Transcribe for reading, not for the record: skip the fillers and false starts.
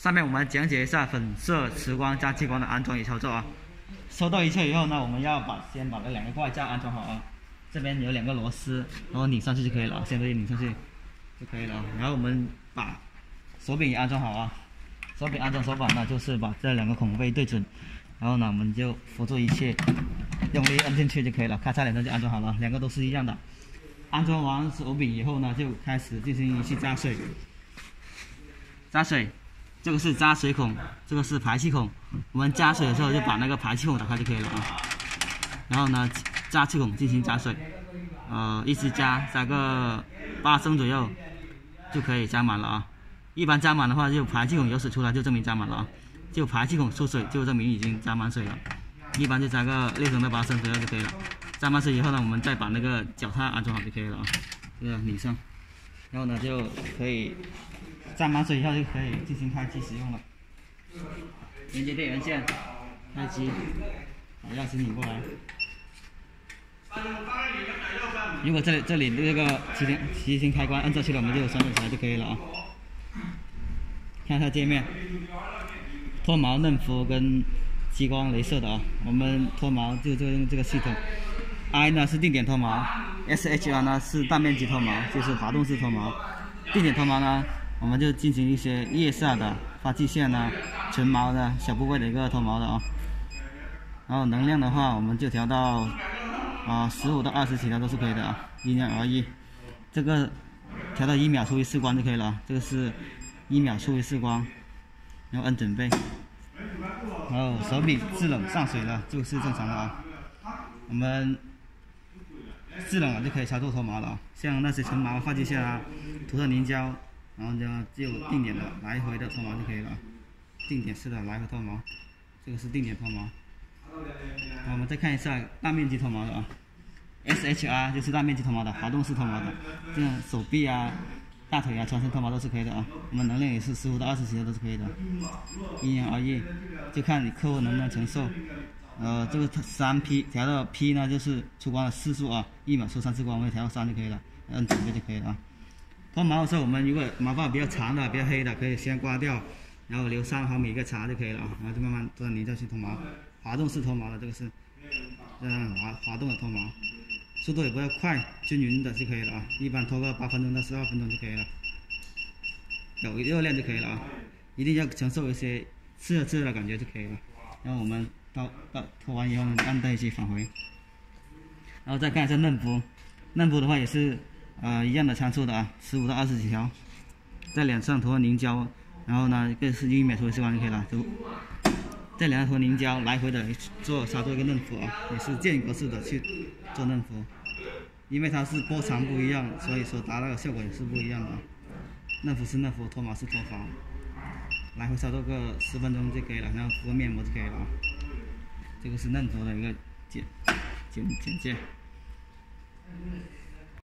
上面我们讲解一下粉色磁光加激光的安装与操作啊。收到一切以后呢，我们要先把这两个挂架安装好啊。这边有2个螺丝，然后拧上去就可以了，先可以拧上去就可以了。然后我们把手柄也安装好啊。手柄安装手法呢，就是把这2个孔位对准，然后呢我们就扶住一切，用力摁进去就可以了，咔嚓2声就安装好了，2个都是一样的。安装完手柄以后呢，就开始进行仪器加水。加水，这个是加水孔，这个是排气孔。我们加水的时候就把那个排气孔打开就可以了啊。然后呢，加气孔进行加水，一直加个8升左右就可以加满了啊。一般加满的话，就排气孔有水出来就证明加满了啊。就排气孔出水就证明已经加满水了。一般就加个6升到8升左右就可以了。加满水以后呢，我们再把那个脚踏安装好就可以了啊。这个拧上，然后呢就可以加满水以后就可以进行开机使用了。连接电源线，开机，把钥匙拧过来。如果这里这个提醒开关按下去了，我们就旋转起来就可以了啊。看一下界面，脱毛、嫩肤跟激光、镭射的啊。我们脱毛就用这个系统 ，I 呢是定点脱毛 ，SHR 呢是大面积脱毛，就是滑动式脱毛。定点脱毛呢，我们就进行一些腋下的、发际线呢、唇毛的小部位的一个脱毛的啊。然后能量的话，我们就调到15到20起跳都是可以的啊，因人而异。这个调到1秒出一次光就可以了，这个是1秒出一次光，然后按准备。然后手柄制冷上水了，这个是正常的啊。我们制冷了就可以操作脱毛了啊，像那些唇毛、发际线啊，涂上凝胶，然后呢就定点的来回的脱毛就可以了。定点式的来回脱毛，这个是定点脱毛。我们再看一下大面积脱毛的啊 ，SHR 就是大面积脱毛的，滑动式脱毛的，这样手臂啊、大腿啊、全身脱毛都是可以的啊。我们能量也是15到20起跳都是可以的，因人而异，就看你客户能不能承受。这个3P 调到 P 呢，就是出光的次数啊，1秒出3次光，我们调到3就可以了，按准备就可以了啊。脱毛的时候，我们如果毛发比较长的、比较黑的，可以先刮掉，然后留3毫米一个茬就可以了啊，然后就慢慢做泥胶去脱毛。滑动式脱毛的这个是滑动的脱毛，速度也不要快，均匀的就可以了啊。一般脱个8分钟到12分钟就可以了，有热量就可以了啊。一定要承受一些刺的感觉就可以了。然后我们脱完以后呢，按带机返回。然后再看一下嫩肤，嫩肤的话也是一样的参数的啊，15到20几条，在脸上涂上凝胶，然后呢这是1秒涂一次光就可以了。在两头凝胶来回的操作一个嫩肤啊，也是间隔式的去做嫩肤，因为它是波长不一样，所以说达到的效果也是不一样的。嫩肤是嫩肤，脱毛是脱毛，来回操作个10分钟就可以了，然后敷个面膜就可以了啊。这个是嫩肤的一个简介。